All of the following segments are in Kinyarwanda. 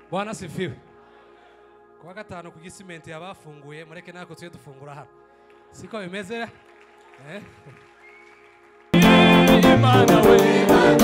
Bwana sifiwe. Kwa gatanu ku gisimenti yabafunguye mureke nako tuye dufungura hano. Siko bimeze? Imana we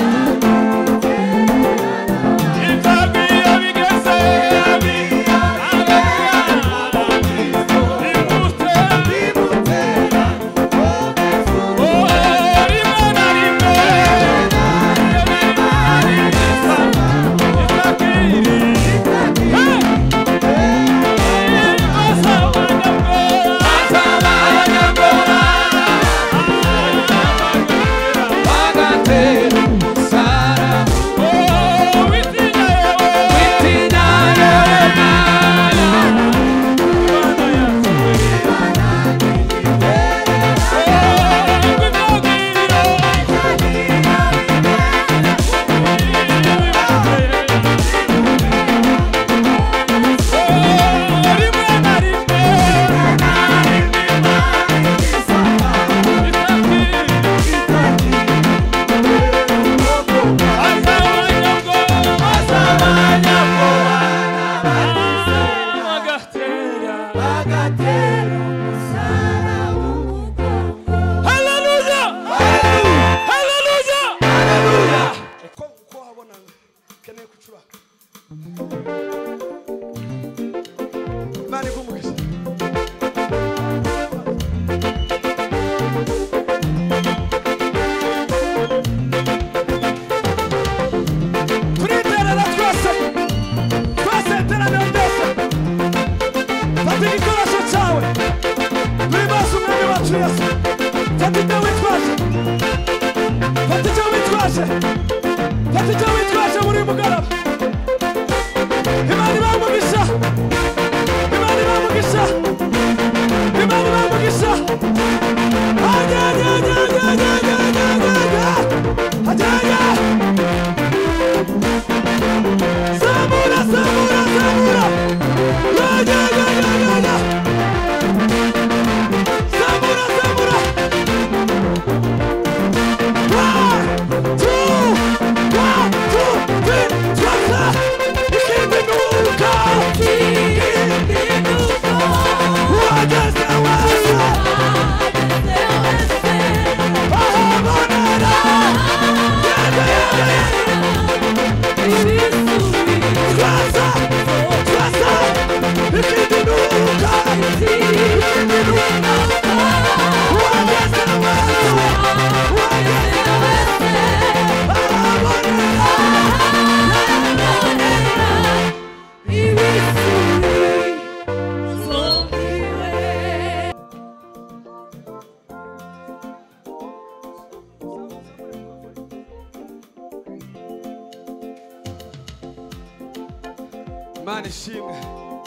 Mani shimwe.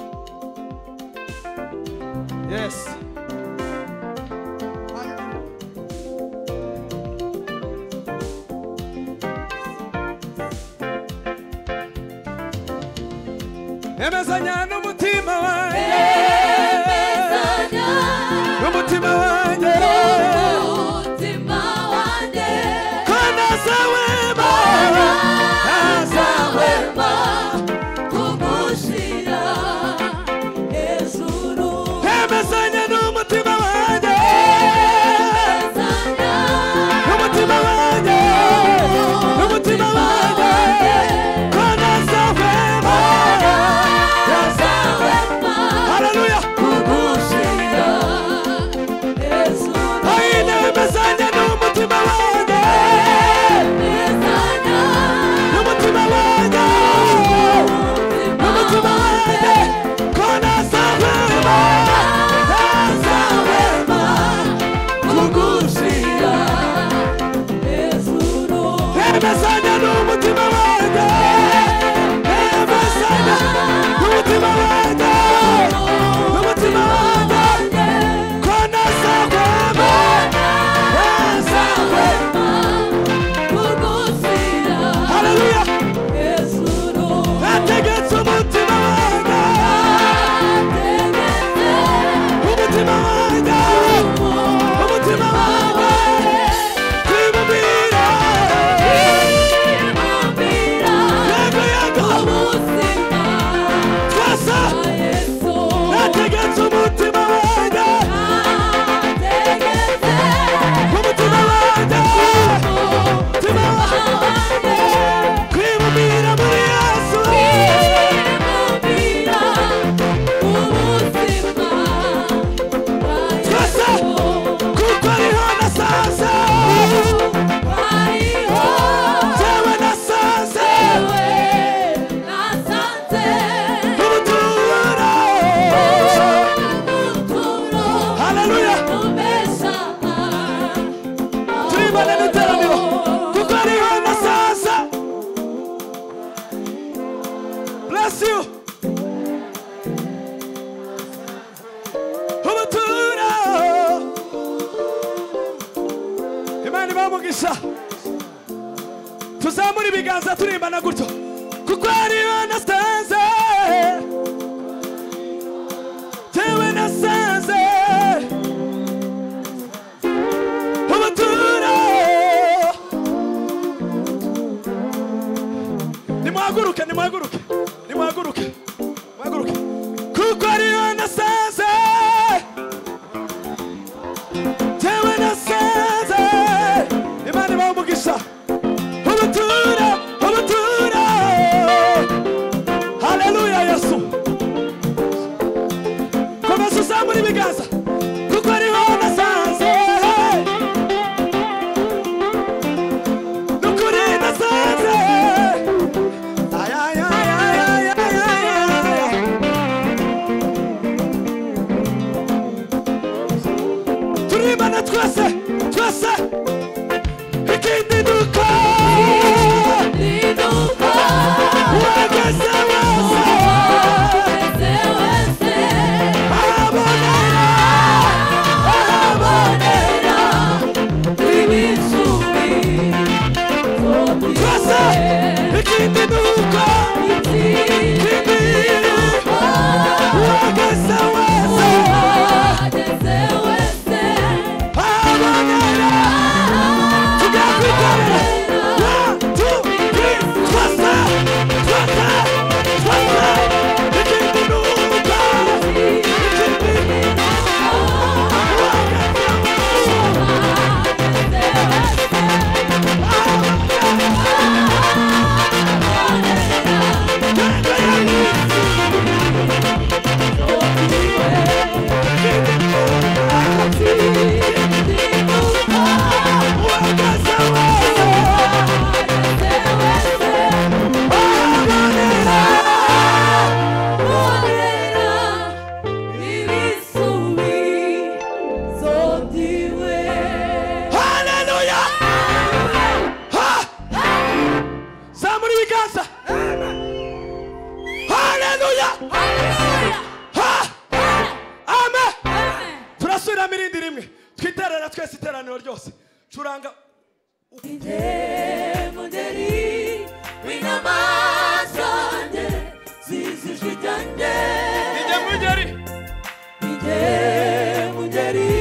Yes. Emezanya n'umutima wanjye. Emezanya n'umutima wanjye. N'umutima wanjye. Kana sawema. Sawema. Kumushira. Ezuru. Emezanya n'umutima wanjye. Emezanya. N'umutima wanjye. N'umutima wanjye. Kana sawema. Hallelujah. bless you. Ubutura Imana ibamugisha. Tuzamura ibiganza turimbana gutyo kuko ariyo nasanze tewe nasanze ubutura. Nimuhaguruke nimuhaguruke nimuhaguruke muhaguruke kuko ariyo nasanze tewe nasanze. Imana ibamugisha. Ubutura ubutura. Haleluya Yesu. Komeza uzamura ibiganza kuko ariho nasanze. Nukuri nasanze. Ay ay ay ay ay ay. Turibana twese twese. Ikindi nuko wageze wese abonera ibisubi twese. Ikindi nuko wageze wese abonera. Tugakwikorera. 1, 2, 3, twese twese twese. Ikindi nuko twiterera twese iteraniro ryose. Curanga muderi winamasande zizijwe janje. Muderi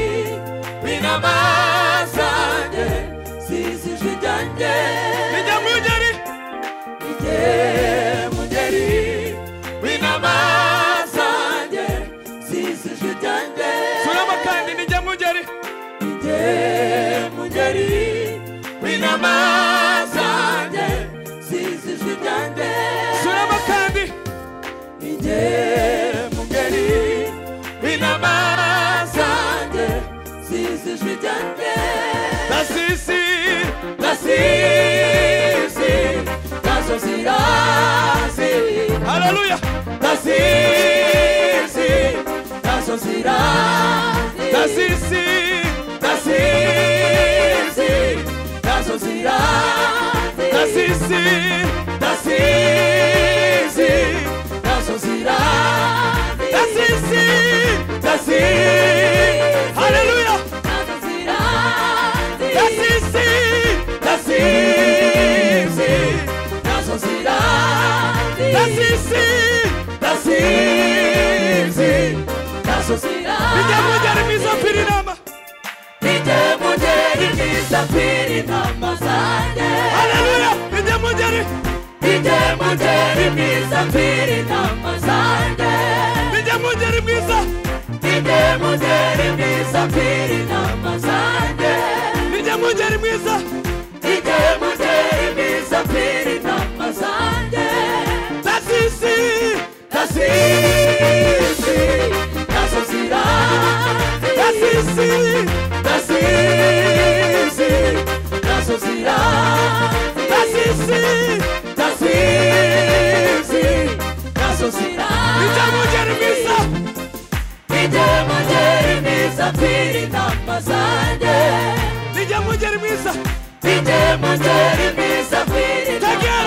winamasande zizijwe janje. Muderi winamasande zizijwe janje. Surama kandi nijya mugeri. Muderi winamasande zizijwe janje. Surama kandi muderi winamasande zizijwe janje. Nasisi nasosirasi. Haleluya. Nasisi nasosirasi. Nasisi Haleluya. Nijamujari mizafiri nama. Nijamujari mizafiri nama sanje. Haleluya. Nijamujari mizafiri nama sanje. Nijamujari miza. Nijamujari mizafiri nama sanje. Nijamujari miza. Nijamujari mizafiri nama sanje. Nasisi Nijamujari mizafiri.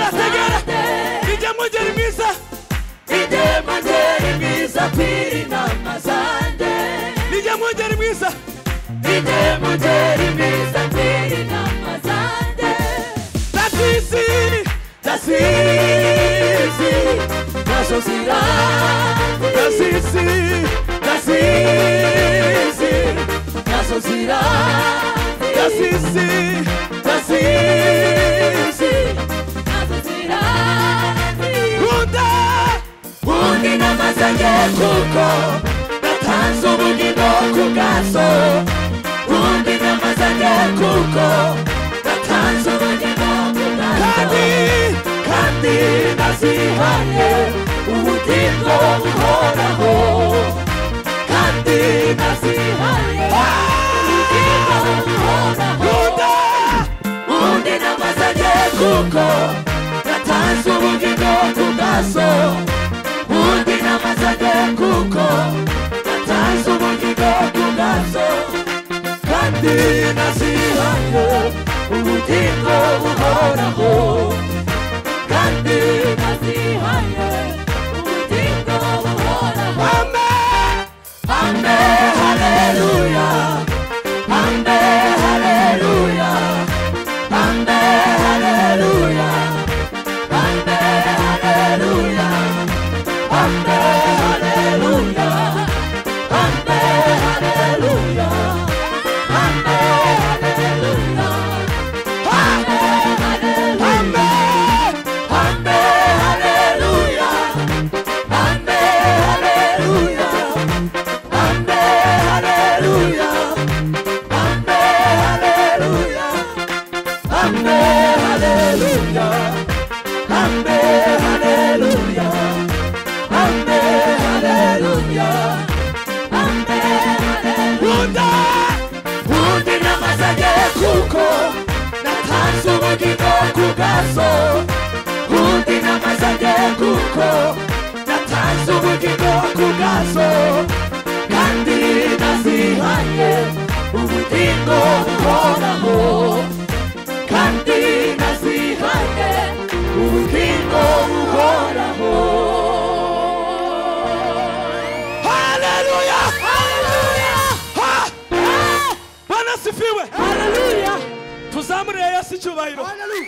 igihe mugeri mwiza mpira inama zanjye ndasizi ndasizi nazo ziranzi ndasizi ndasizi nazo ziranzi ndasizi ndasizi nazo ziranzi undi namazanye kuko natanze ubugingo ku bwazo undi namazanye kuko natanze ubugingo ku bwazo kandi nazihaye ubugingo buhoraho kandi nazihaye ubugingo buhoraho undi namazanye kuko natanze ubugingo ku bwazo undi namazanye kuko natanze ubugingo ku bwazo kandi nazihaye ubugingo buhoraho kandi nazihaye ubugingo buhoraho amen haleluya amen haleluya amen haleluya amen haleluya amen haleluya amen haleluya kuko natanze ubugingo ku bwazo undi namazanye kuko natanze ubugingo ku bwazo kandi nazihaye ubugingo buhoraho kandi nazihaye ubugingo buhoraho. Haleluya, haleluya, Bwana sifiwe, haleluya. Tuzamure Yesu icyubahiro, haleluya.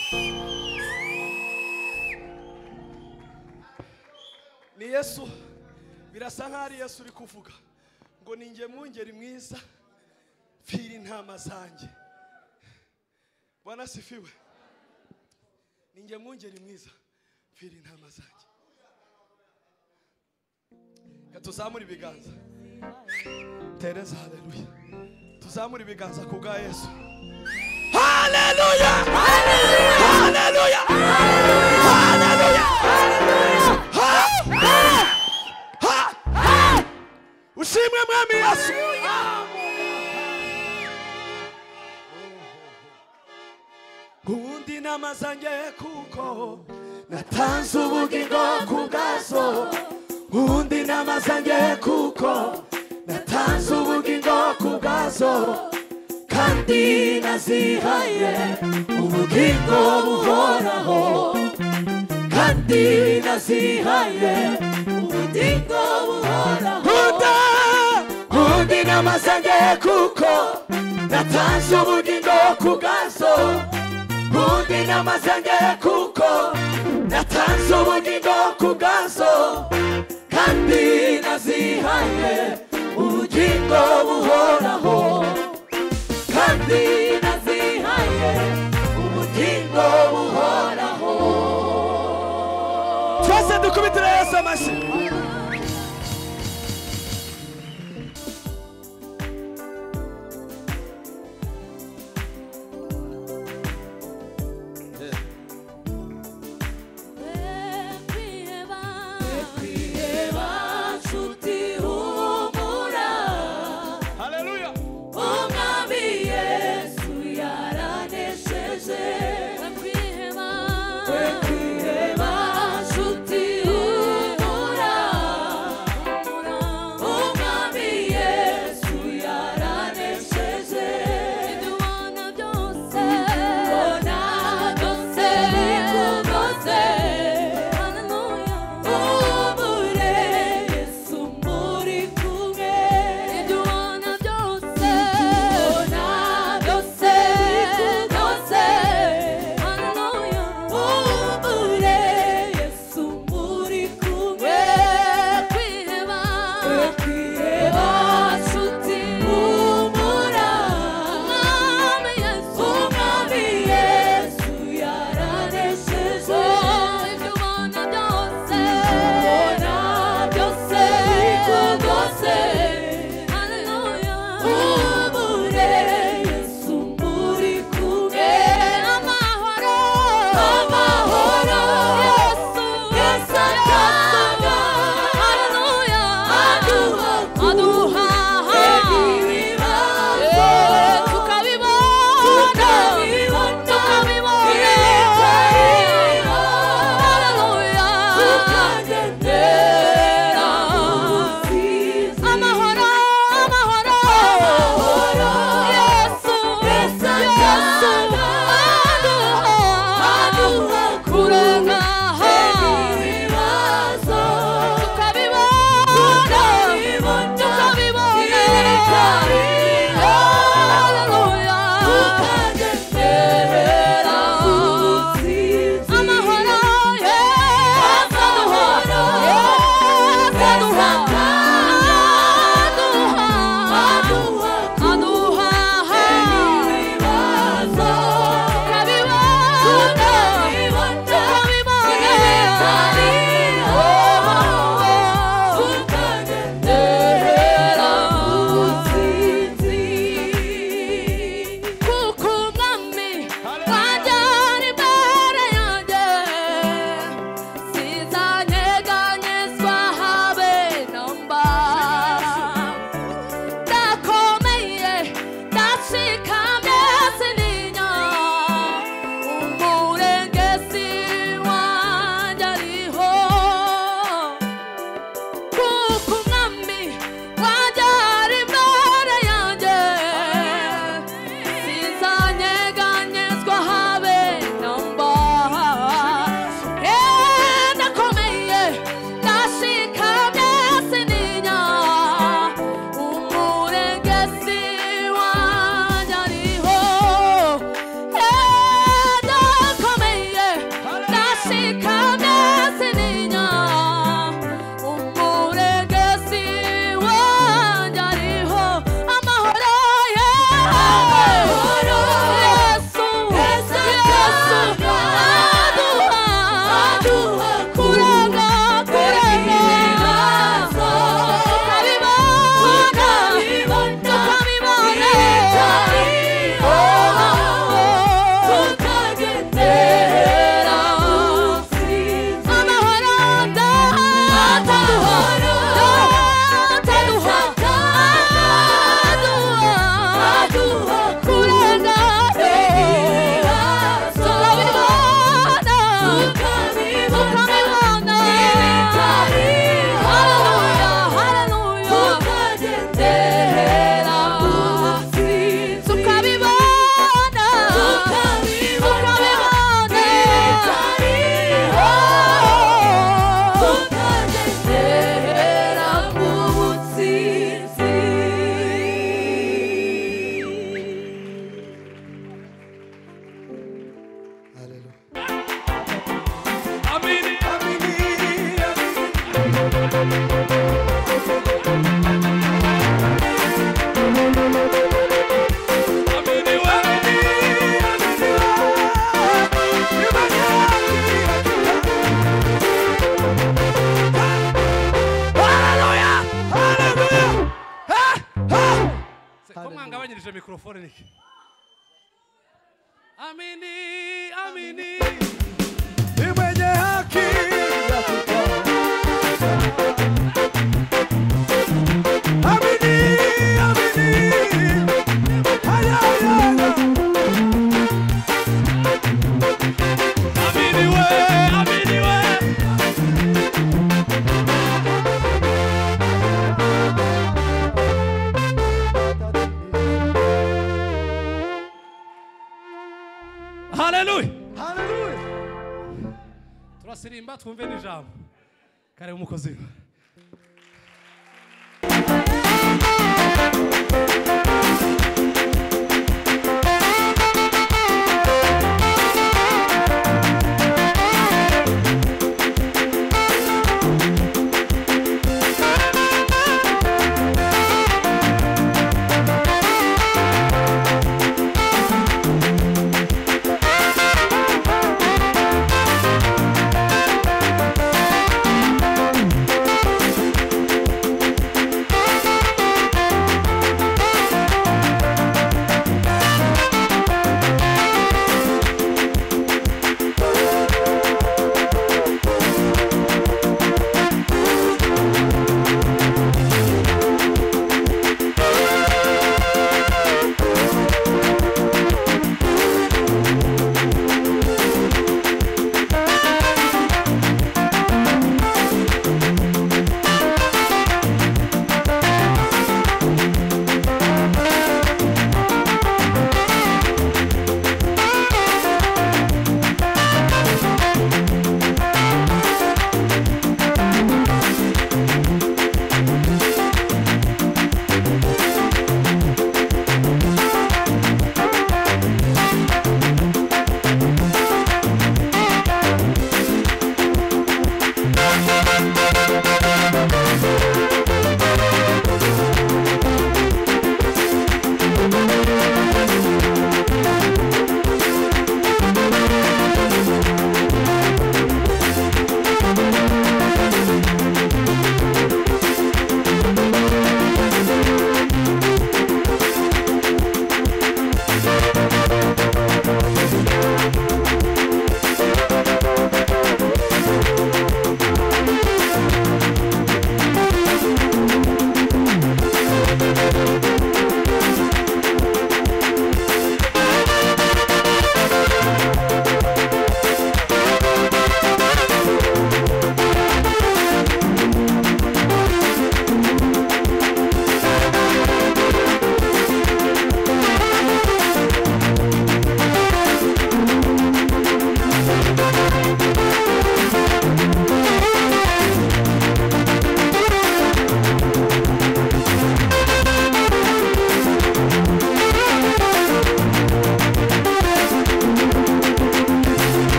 Ni Yesu, birasa nk'aho ari Yesu uri kuvuga ngo ninjye mwungeri mwiza pfira intama zanjye. Bwana sifiwe, ninjye mwungeri mwiza pfira intama zanjye. Tuzamure ibiganza, Tereza, haleluya. Tuzamure ibiganza ku bwa Yesu. Haleluya, haleluya, haleluya, haleluya. Ushimwe mwami Yesu. Undi namazanye kuko natanze ubugingo ku bwazo. Undi namazanye kuko natanze ubugingo ku bwazo kandi nazihaye ubugingo buhoraho kandi nazihaye ubugingo buhoraho. Undi namazanye kuko natanze ubugingo ku bwazo. Undi namazanye kuko natanze ubugingo ku bwazo kandi nazihaye ubugingo buhoraho kandi nazihaye ubugingo buhoraho. Twese dukubitire Yesu amashyi. Umwami Ko mwangabanyirije mikrofone niki? Amini, amini. Ni mwenye haki hakika. Amini, amini. Haya, haya. Amini we, amini we. Hallelujah. Hallelujah. Turasirimba twumve n'ijambo. Kare umukozi.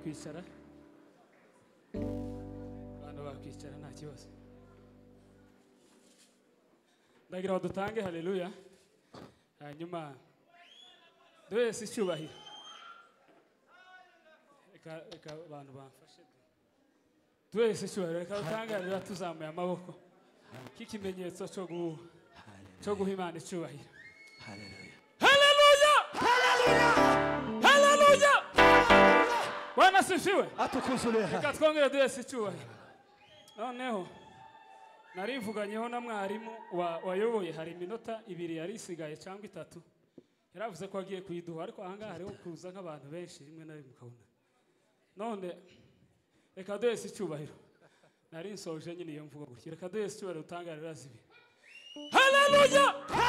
kwicara abantu bakwicara nta kibazo ndagira ngo dutange haleluya hanyuma duhese icyubahiro reka abantu bamfashe duhese icyubahiro reka dutange haleluya tuzamuye amaboko k'ikimenyetso cyo guha Imana icyubahiro haleluya haleluya Bwana sifiwe atukuzure reka twongere duhese icyubahiro noneho narivuganyeho na mwarimu wayoboye hari iminota 2 yari isigaye cyangwa 3 yaravuze ko agiye kuyiduha ariko ahangaha hariho kuza nk'abantu benshi rimwe na rimwe ukabona none reka duhese icyubahiro nari nsoje nyine iyo mvugo gutya reka duhese icyubahiro utangarira zibi haleluya